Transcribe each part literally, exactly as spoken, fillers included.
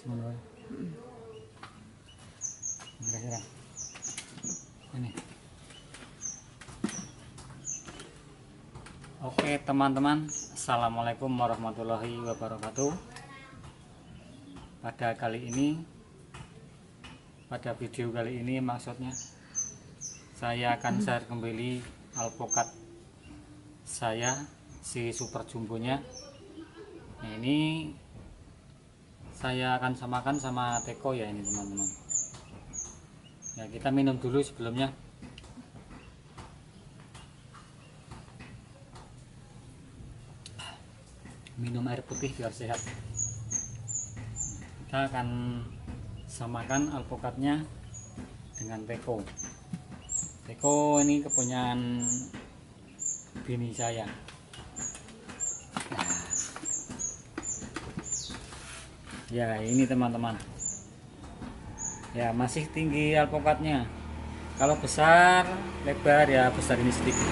Menurut kira-kira ini. Oke teman-teman, assalamualaikum warahmatullahi wabarakatuh. Pada kali ini, pada video kali ini maksudnya saya akan share kembali alpukat saya, si super jumbonya. Nah, ini saya akan samakan sama teko ya ini teman-teman. Ya, kita minum dulu sebelumnya. Minum air putih biar sehat. Kita akan samakan alpukatnya dengan teko. Teko ini kepunyaan bini saya. Nah. Ya ini teman-teman. Ya masih tinggi alpukatnya. Kalau besar lebar ya besar ini sedikit.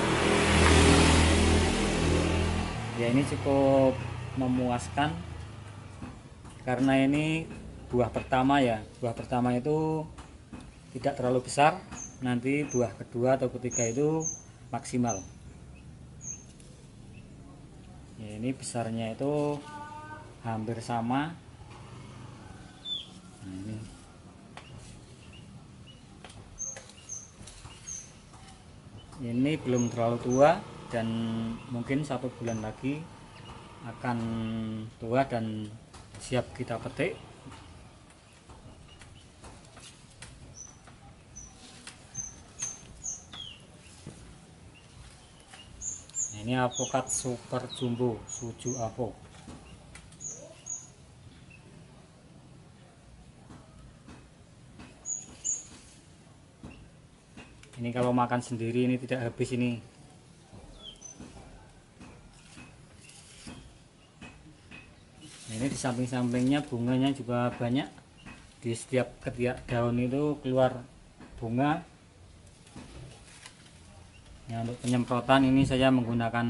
Ya ini cukup memuaskan karena ini buah pertama ya. Buah pertama itu tidak terlalu besar, nanti buah kedua atau ketiga itu maksimal. Ya, ini besarnya itu hampir sama. Nah, ini ini belum terlalu tua dan mungkin satu bulan lagi akan tua dan siap kita petik. Ini alpukat super jumbo Suju Apo. Ini kalau makan sendiri ini tidak habis ini. Ini di samping-sampingnya bunganya juga banyak. Di setiap ketiak daun itu keluar bunga. Ya, untuk penyemprotan ini saya menggunakan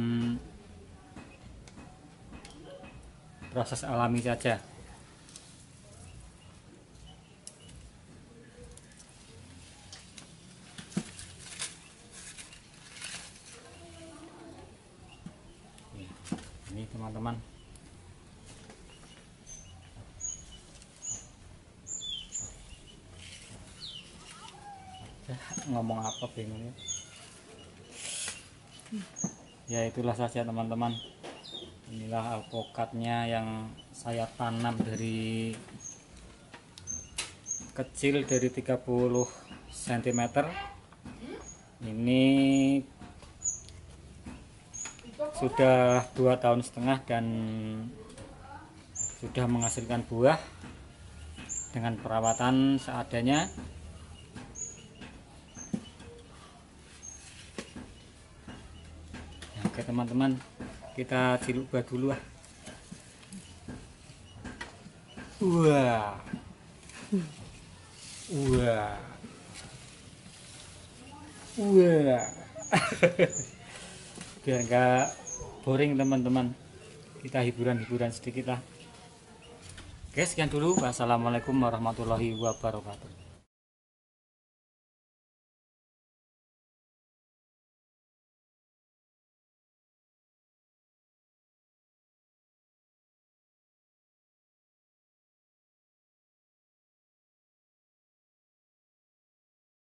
proses alami saja. Ini teman-teman. Ngomong apa bingung ya. Ya itulah saja teman-teman. Inilah alpukatnya yang saya tanam dari kecil, dari tiga puluh sentimeter. Ini sudah dua tahun setengah dan sudah menghasilkan buah dengan perawatan seadanya. Oke teman-teman, kita ciluk buah dulu ah. Wah, wah, wah. Biar enggak boring teman-teman, kita hiburan-hiburan sedikit lah. Oke sekian dulu. Wassalamualaikum warahmatullahi wabarakatuh.